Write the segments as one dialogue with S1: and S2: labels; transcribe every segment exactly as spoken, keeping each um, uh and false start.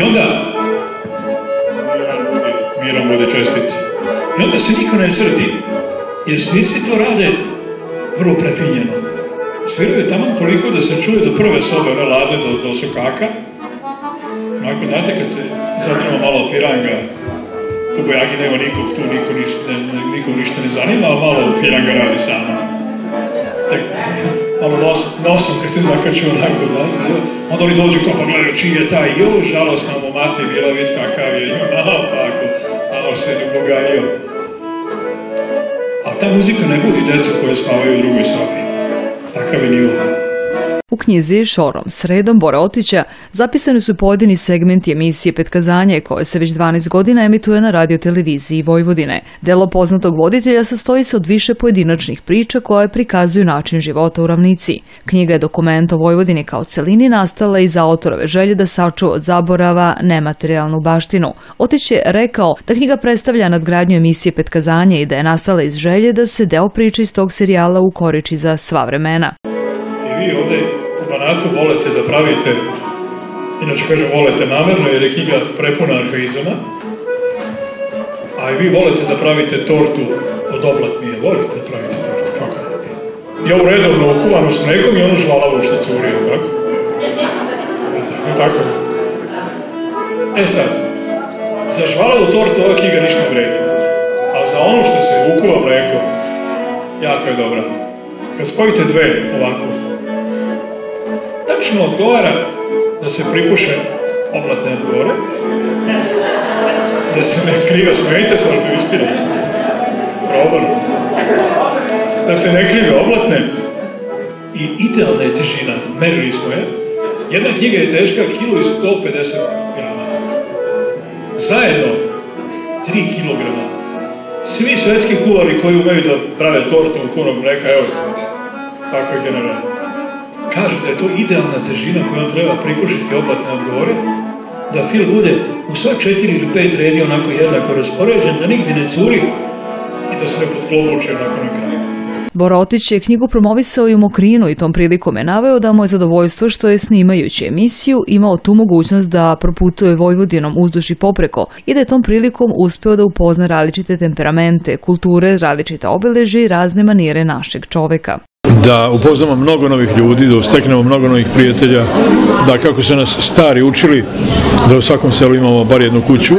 S1: I onda, mirom bude čestiti, i onda se niko ne srdi, jer svirci to rade vrlo prefinjeno. Sviraju taman toliko da se čuje do prve sobe, one ladne do, do sokaka. Onako, znate, kad se zatrema malo firanga, u Bojagi nema nikog tu, niko ništa, ne, nikom ništa ne zanima, ali malo firanga radi sama. Tak, malo nos, nosom kad se zakaču onako, znate, onda oni dođu kao pa gledaju čiji je taj, jo, žalostna mu mati bila, vid kakav je, jo, malo tako, malo se ne uboganio. A ta muzika ne budi deca koje spavaju u drugoj sobi. Takav je nivo.
S2: U knjizi Šorom sredom Bore Otića zapisani su pojedini segmenti emisije Petkazanje koje se već dvanaest godina emituje na radioteleviziji Vojvodine. Delo poznatog voditelja sastoji se od više pojedinačnih priča koje prikazuju način života u ravnici. Knjiga je dokument o Vojvodini kao celini nastala iz autorove želje da sačuva od zaborava nematerijalnu baštinu. Otić je rekao da knjiga predstavlja nadgradnju emisije Petkazanje i da je nastala iz želje da se deo priče iz tog serijala ukoriči za sva vremena.
S1: I vi ovde u Banatu volite da pravite, inače kažem volite namerno jer je knjiga prepuna arhaizama, a i vi volite da pravite tortu od oblatnije, volite da pravite tortu, kako ne bi. I ovu redovno okuvanu s mlekom i onu žvalavu što curi, tako? Tako, tako. E sad, za žvalavu tortu ova knjiga ništa ne vredi, a za ono što se ukuva mleko, jako je dobra. Kad spojite dve ovako, tačno odgovara da se pripuše oblatne od gore, da se ne krivo smijete, sad to istina, probano, da se ne krive oblatne i idealna je težina, merili smo je, jedna knjiga je teška kilo i sto pedeset grama, zajedno tri kilograma. Svi svetski kuvari koji umeju da prave tortu u punog mleka, evo, tako je generalno. Kažu da je to idealna težina koju vam treba pripušiti oblatne od gore, da fil bude u sva četiri ili pet redi onako jednako raspoređen, da nigdje ne curi i da se ne potklobuče onako na kraju.
S2: Bora Otić je knjigu promovisao i u Mokrinu i tom prilikom je naveo da mu je zadovoljstvo što je snimajući emisiju imao tu mogućnost da proputuje Vojvodinom uzduž i popreko i da je tom prilikom uspeo da upozna različite temperamente, kulture, različite obeležje i razne manire našeg čoveka.
S3: Da upoznamo mnogo novih ljudi, da usteknemo mnogo novih prijatelja, da kako su nas stari učili da u svakom selu imamo bar jednu kuću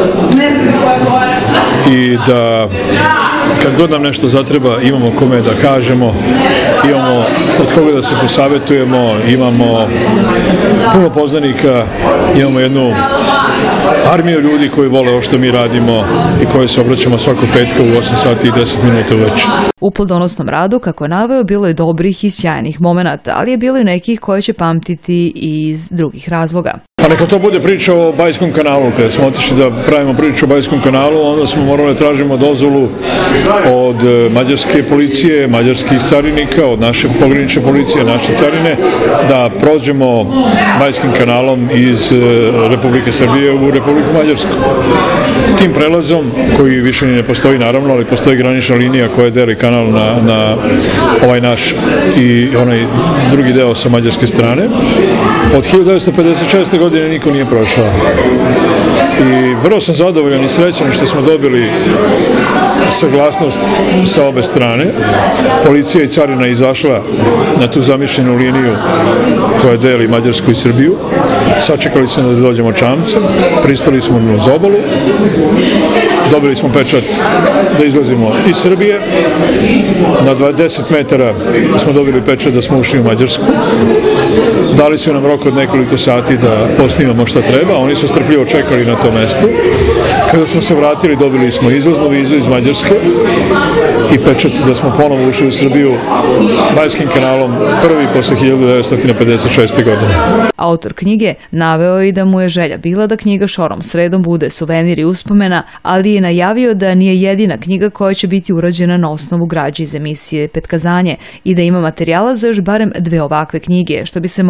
S3: i da kad god nam nešto zatreba imamo kome da kažemo, imamo od koga da se posavetujemo, imamo puno poznanika, imamo jednu armiju ljudi koji vole ovo što mi radimo i koje se obraćamo svakog petka u osam sati i deset minuta uveče.
S2: U plodonosnom radu, kako je naveo, bilo je dobrih i sjajnih momenata, ali je bilo i nekih koje će pamtiti iz drugih razloga.
S3: Pa neka to bude priča o Bajskom kanalu. Kada smo otišli da pravimo priču o Bajskom kanalu, onda smo morali da tražimo dozvolu od mađarske policije, mađarskih carinika, od naše pogranične policije, naše carine, da prođemo Bajskim kanalom iz Republike Srbije u Republiku Mađarsku. Tim prelazom, koji više ne postoji naravno, ali postoji granična linija koja deli kanal na, na ovaj naš i onaj drugi deo sa mađarske strane, od hiljadu devetsto pedeset šeste. godine niko nije prošao. I vrlo sam zadovoljan i srećan što smo dobili saglasnost sa obe strane. Policija i carina izašla na tu zamišljenu liniju koja deli Mađarsku i Srbiju. Sačekali smo da dođemo čamcem, pristali smo uz obalu, dobili smo pečat da izlazimo iz Srbije. Na dvadeset metara smo dobili pečat da smo ušli u Mađarsku. Dali su nam rok od nekoliko sati da posnimamo šta treba, oni su strpljivo čekali na tom mestu. Kada smo se vratili, dobili smo izlaznu vizu iz Mađarske i pečat da smo ponovo ušli u Srbiju Bajskim kanalom, prvi posle hiljadu devetsto pedeset šeste. godine.
S2: Autor knjige naveo i da mu je želja bila da knjiga Šorom sredom bude suvenir i uspomena, ali je najavio da nije jedina knjiga koja će biti urađena na osnovu građe iz emisije Petkazanje i da ima materijala za još barem dve ovakve knjige, što bi se moglo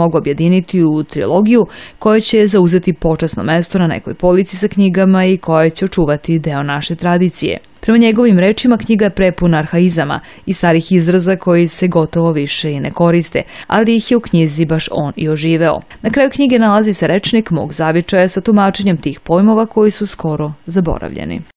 S2: mogu objediniti u trilogiju koja će zauzeti počasno mesto na nekoj polici sa knjigama i koja će očuvati deo naše tradicije. Prema njegovim rečima, knjiga je prepuna arhaizama i starih izraza koji se gotovo više i ne koriste, ali ih je u knjizi baš on i oživeo. Na kraju knjige nalazi se rečnik mog zavičaja sa tumačenjem tih pojmova koji su skoro zaboravljeni.